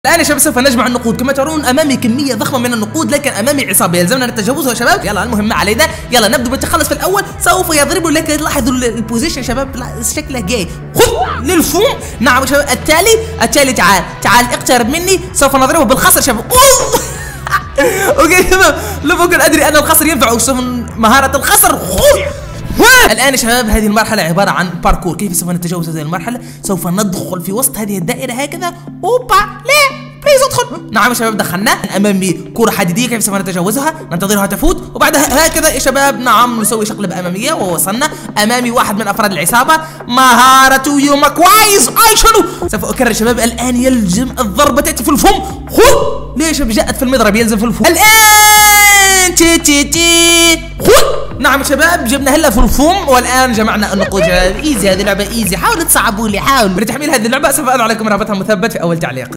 الآن يا شباب سوف نجمع النقود. كما ترون أمامي كمية ضخمة من النقود، لكن أمامي عصابة يلزمنا نتجاوزها يا شباب. يلا المهم ما علينا، يلا نبدأ بالتخلص. في الأول سوف يضرب، لكن لاحظوا البوزيشن يا شباب شكله جاي. خذ للفوق. نعم يا شباب. التالي تعال اقترب مني، سوف نضربه بالخصر يا شباب. اوكي تمام. لم أكن أدري أن الخصر ينفع، مهارة الخصر. الآن يا شباب هذه المرحلة عبارة عن باركور. كيف سوف نتجاوز هذه المرحلة؟ سوف ندخل في وسط هذه الدائرة هكذا. اوبا لا بليز ادخل. نعم يا شباب دخلنا. امامي كرة حديدية، كيف سوف نتجاوزها؟ ننتظرها تفوت وبعدها هكذا يا شباب. نعم نسوي شقلبة أمامية ووصلنا. أمامي واحد من أفراد العصابة، مهارة يوم كويس. أي شنو؟ سوف أكرر يا شباب. الآن يلزم الضربة تأتي في الفم. خذ. ليش جاءت في المضرب؟ يلزم في الفم. الآن تي خذ. نعم يا شباب جبنا هلا في الفم، والان جمعنا النقود. ايزي، هذه لعبه ايزي، حاولوا تصعبوا لي، حاولوا. لتحميل هذه اللعبه سوف اضع لكم رابطها مثبت في اول تعليق.